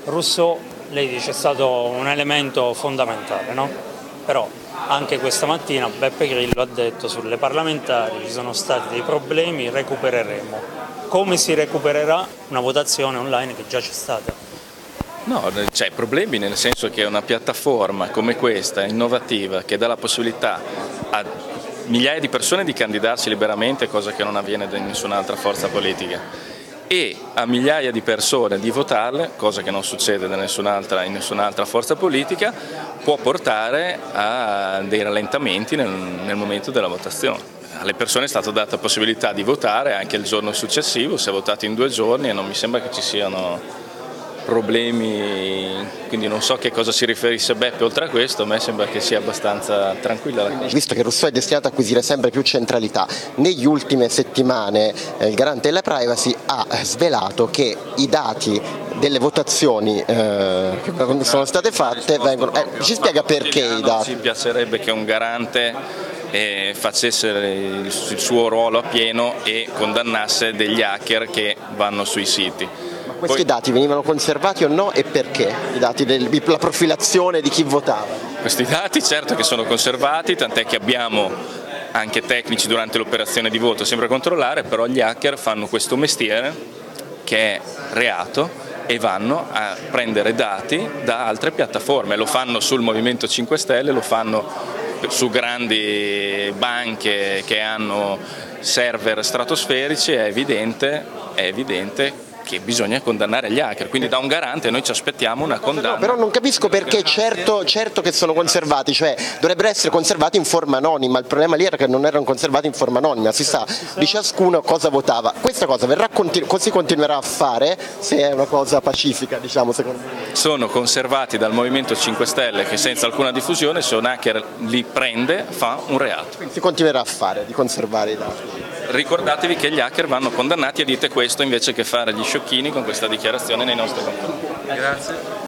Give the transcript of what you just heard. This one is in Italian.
Rousseau, lei dice, è stato un elemento fondamentale, no? Però anche questa mattina Beppe Grillo ha detto sulle parlamentari ci sono stati dei problemi, recupereremo. Come si recupererà una votazione online che già c'è stata? No, c'è problemi nel senso che una piattaforma come questa, innovativa, che dà la possibilità a migliaia di persone di candidarsi liberamente, cosa che non avviene da nessun'altra forza politica, e a migliaia di persone di votarle, cosa che non succede in nessun'altra forza politica, può portare a dei rallentamenti nel momento della votazione. Alle persone è stata data la possibilità di votare anche il giorno successivo, si è votato in 2 giorni e non mi sembra che ci siano problemi, quindi non so che cosa si riferisse Beppe oltre a questo, a me sembra che sia abbastanza tranquilla la cosa. Visto che Rousseau è destinato a acquisire sempre più centralità, negli ultime settimane il garante della privacy ha svelato che i dati delle votazioni che sono state fatte vengono... ci spiega perché i dati? Ci piacerebbe che un garante facesse il suo ruolo a pieno e condannasse degli hacker che vanno sui siti. Ma questi dati venivano conservati o no e perché? I dati la profilazione di chi votava? Questi dati certo che sono conservati, tant'è che abbiamo anche tecnici durante l'operazione di voto sempre a controllare, però gli hacker fanno questo mestiere che è reato e vanno a prendere dati da altre piattaforme, lo fanno sul Movimento 5 Stelle, lo fanno su grandi banche che hanno server stratosferici. È evidente che bisogna condannare gli hacker, quindi da un garante noi ci aspettiamo una condanna. No, però non capisco perché certo che sono conservati, cioè dovrebbero essere conservati in forma anonima, il problema lì era che non erano conservati in forma anonima, si sa di ciascuno cosa votava. Questa cosa così continuerà a fare se è una cosa pacifica, diciamo, secondo me. Sono conservati dal Movimento 5 Stelle che senza alcuna diffusione, se un hacker li prende fa un reato. Quindi si continuerà a fare, di conservare i dati. Ricordatevi che gli hacker vanno condannati e dite questo invece che fare gli sciocchini con questa dichiarazione nei nostri confronti. Grazie.